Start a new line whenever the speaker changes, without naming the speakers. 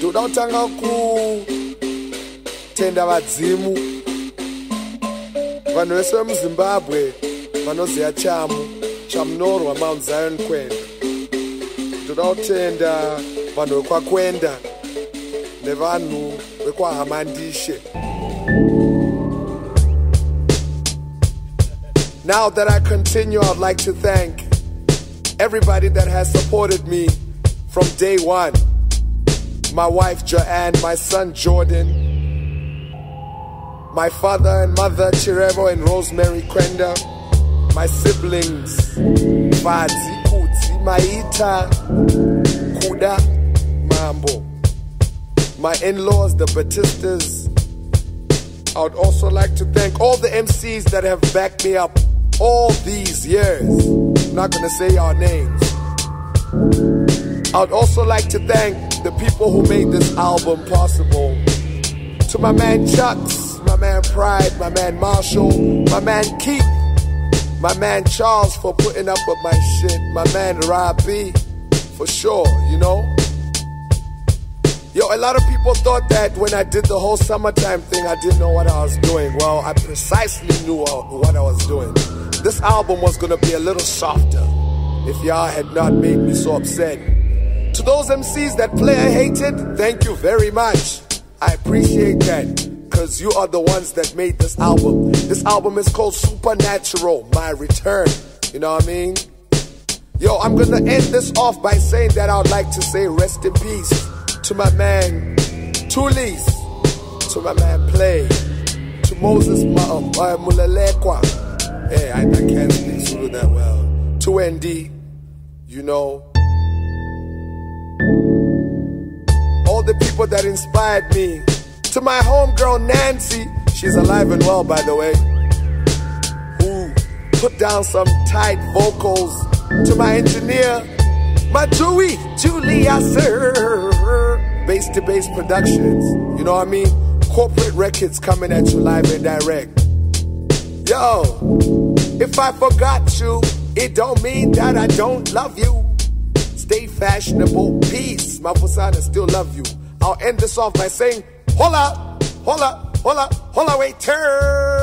ndoda kutanga kutenda vadzimu vanhu vese vemuzimbabwe vanoziva chamunorwa Mount Zion Kwenda. Ndoda kutenda vanhu vekwakwenda nevanhu vekwahamandishe. Now that I continue, I'd like to thank everybody that has supported me from day one. My wife Joanne, my son Jordan, my father and mother Chirevo and Rosemary Kwenda, my siblings Fadzi, Kutsi, Maita, Kuda, Mambo, my in-laws, the Batistas. I would also like to thank all the MCs that have backed me up all these years. I'm not gonna say our names. I would also like to thank the people who made this album possible. To my man Chucks, my man Pride, my man Marshall, my man Keith, my man Charles for putting up with my shit, my man Robbie, for sure, you know. Yo, a lot of people thought that when I did the whole summertime thing, I didn't know what I was doing. Well, I precisely knew what I was doing. This album was gonna be a little softer if y'all had not made me so upset. To those MCs that player hated, thank you very much. I appreciate that, because you are the ones that made this album. This album is called Supernatural, My Return. You know what I mean? Yo, I'm gonna end this off by saying that I would like to say rest in peace to my man Tulis, to my man Play, to Moses Mulalekwa. Hey, I can't speak Zulu that well. To ND, you know. All the people that inspired me. To my homegirl Nancy, she's alive and well by the way, who put down some tight vocals. To my engineer, my Julia Sir, Base to Base Productions, you know what I mean? Corporate records coming at you live and direct. Yo, if I forgot you, it don't mean that I don't love you. Stay fashionable, peace, Mafusana still love you. I'll end this off by saying, hola, hola, hola, hola, wait, turn.